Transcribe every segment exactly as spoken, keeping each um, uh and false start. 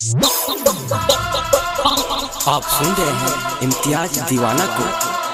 आप सुन रहे हैं इम्तियाज दीवाना को।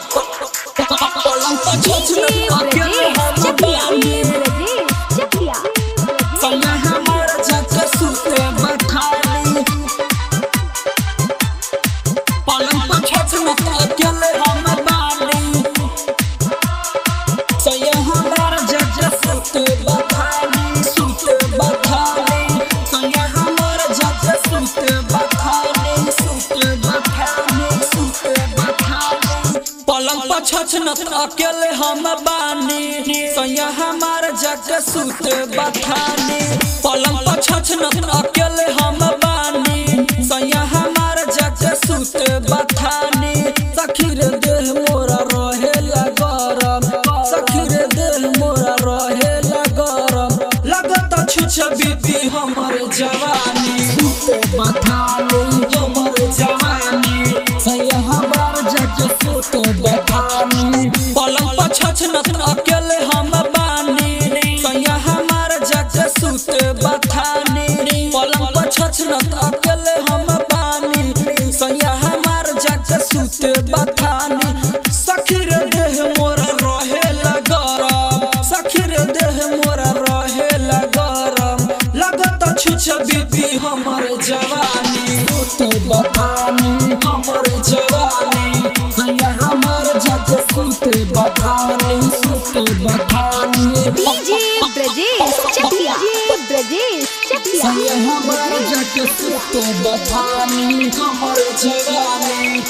छछनत अकेले हम बानी सैया हमार जग सुत बथानी। पलंग पर छछनत अकेले हम बानी सैया हमार जग सुत बथानी। सखीर देह मोरा रहेला गरम, सखीर देह मोरा रहेला गरम, लगत छुछ बीती हमर जवानी। सुत बथानी हमर जवानी सैया हमार जग सुत बथानी। पलंग पर छछनत अकेले हम बानी सैया हमार जग सुत बथानी। पलंग पर छछनत अकेले हम बानी सैया हमार जग सुत बथानी। सखीर देह मोरा रहेला गरम, सखीर देह मोरा रहेला गरम, लगत छुछ बीती हमर जवानी। सुत बथानी हमर जवानी सैया हमार जग सुत बथानी। सुत बथानी डीजे ब्रजेश चकिया ब्रजेश चकिया सैया हमार जग सुत बथानी हमर जवानी।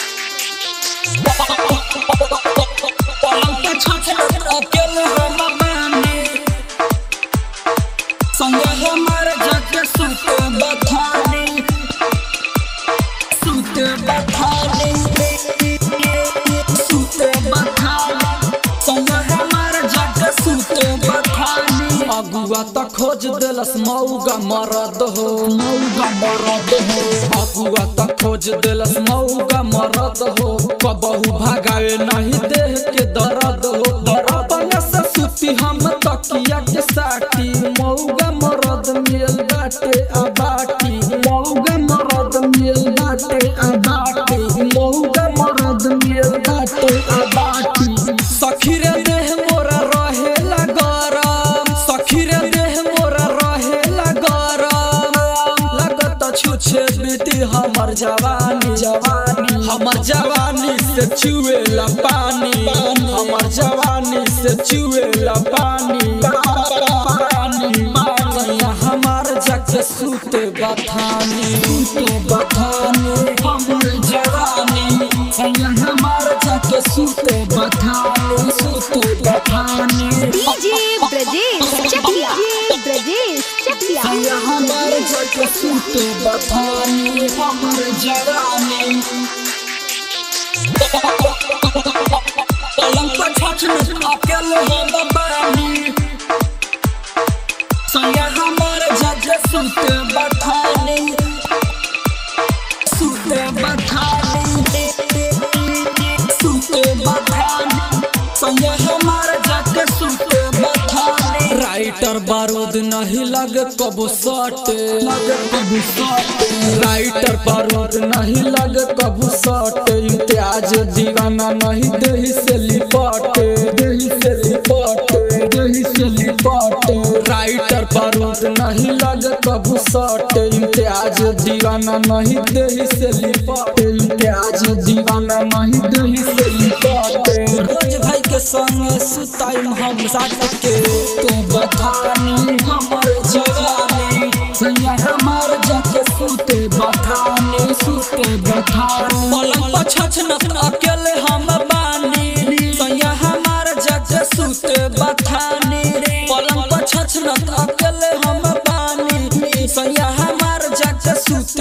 पलंग पे छछनत अकेले हम बानी सैया हमार जग सुत बथानी। सुत बथानी सुत बथानी सैया हमार जग सुत बथानी। अगुआ त खोज देलस मौगा मरद हो, मौगा मरद हो। अगुआ त खोज देलस मौगा मरद हो, कबहू भागावे नहीं देह के दर्द हो। अपने से सुती हम तकिया के साटी, मौगा मरद मिल बाटे अबाटी। मौगा मरद मिल बाटे अबाटी, मौगा मरद मिल बाटे अबाटी। सखीरे देह मोरा रहेला गरम, सखीरे देह मोरा रहेला गरम, लगत छुछे बीती हमर जवानी। जवानी हमर जवानी से चुएला पानी, हमर जवानी से चुएला पानी। सैया हमार जग सुत बथानी। सुत बथानी हमर जवानी सैया हमार जग सुत बथानी। सुत बथानी डीजे ब्रजेश चकिया ब्रजेश चकिया सैया हमार जग सुत बथानी हमर जवानी। पलंग पर छछनत अकेले हम बानी सैया हमार जग सुत बथानी। सुत बथानी सुत बथानी सैया हमार जग सुत बथानी। राइटर बारूद नहीं लग कबो सट, लग कबो सट। राइटर बारूद नहीं लग कबो सट, इम्तियाज दीवाना नहीं देही से लिपट, देही से लिपट, देही से लिपट। राइटर बारूद नहीं लग कबो सट, इम्तियाज दीवाना नहीं देही से लिपट, इम्तियाज दीवाना नहीं देही से लिपट। रोज भाई के संग सुताई हम साथ के, तो बथानी हमर जवानी सैया हमार जग सुत बथानी। सुत बथानी पलंग पर छछनत अकेले हम बानी सैया हमार जग सुत बथानी। पलंग पर छछनत अकेले हम बानी सैया हमार जग सुत